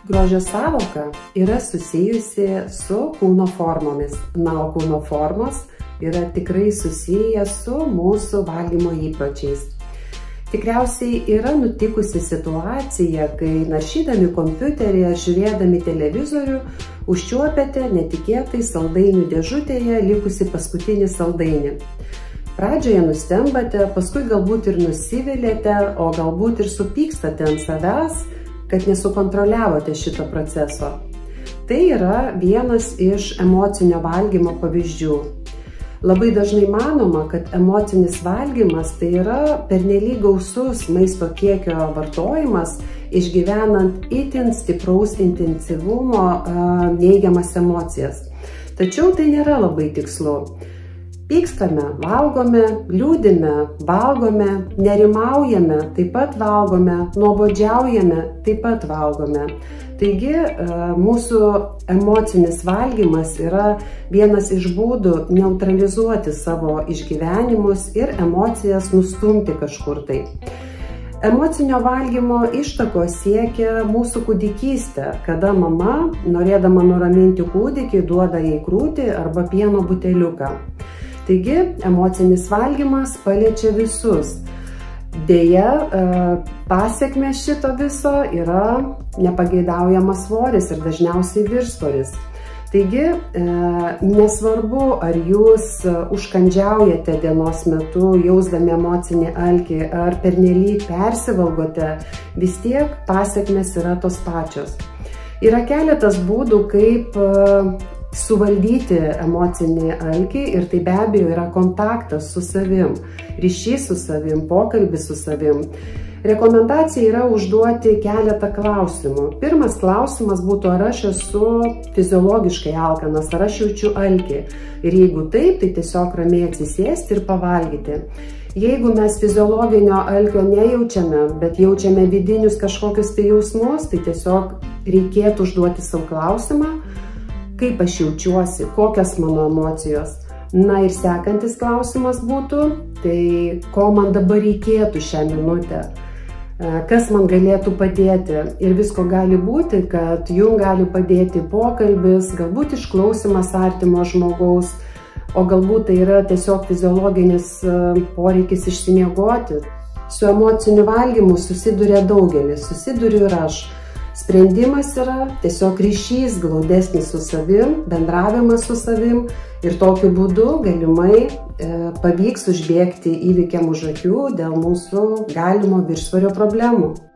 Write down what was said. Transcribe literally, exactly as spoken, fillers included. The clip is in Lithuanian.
Grožio sąvoka yra susijusi su kūno formomis. Na, o kūno formos yra tikrai susiję su mūsų valgymo įpročiais. Tikriausiai yra nutikusi situacija, kai naršydami kompiuteryje, žiūrėdami televizorių, užčiuopiate netikėtai saldainių dėžutėje likusi paskutinį saldainį. Pradžioje nustembate, paskui galbūt ir nusivylėte, o galbūt ir supykstate ant savęs, kad nesukontroliavote šito proceso. Tai yra vienas iš emocinio valgymo pavyzdžių. Labai dažnai manoma, kad emocinis valgymas tai yra pernelyg gausus maisto kiekio vartojimas, išgyvenant itin stipraus intensyvumo neigiamas emocijas. Tačiau tai nėra labai tikslu. Pykstame, valgome, liūdime, valgome, nerimaujame, taip pat valgome, nuobodžiaujame, taip pat valgome. Taigi, mūsų emocinis valgymas yra vienas iš būdų neutralizuoti savo išgyvenimus ir emocijas nustumti kažkur tai. Emocinio valgymo ištakos siekia mūsų kūdikystė, kada mama, norėdama nuraminti kūdikį, duoda jai krūtį arba pieno buteliuką. Taigi, emocinis valgymas paliečia visus. Deja, pasekmės šito viso yra nepageidaujamas svoris ir dažniausiai viršsvoris. Taigi, nesvarbu, ar jūs užkandžiaujate dienos metu, jausdami emocinį alkį, ar pernelyg persivalgote, vis tiek pasekmės yra tos pačios. Yra keletas būdų, kaip suvaldyti emocinį alkį ir tai be abejo yra kontaktas su savim, ryšys su savim, pokalbis su savim. Rekomendacija yra užduoti keletą klausimų. Pirmas klausimas būtų, ar aš esu fiziologiškai alkanas, ar aš jaučiu alkį. Ir jeigu taip, tai tiesiog ramiai atsisėsti ir pavalgyti. Jeigu mes fiziologinio alkio nejaučiame, bet jaučiame vidinius kažkokius tai jausmus, tai tiesiog reikėtų užduoti savo klausimą, kaip aš jaučiuosi, kokios mano emocijos. Na ir sekantis klausimas būtų, tai ko man dabar reikėtų šią minutę, kas man galėtų padėti. Ir visko gali būti, kad jums gali padėti pokalbis, galbūt išklausimas artimo žmogaus, o galbūt tai yra tiesiog fiziologinis poreikis išsimiegoti. Su emociniu valgymu susiduria daugelis, susiduriu ir aš. Sprendimas yra tiesiog ryšys glaudesnis su savim, bendravimas su savim ir tokiu būdu galimai e, pavyks užbėgti įvykiam už akių dėl mūsų galimo viršsvorio problemų.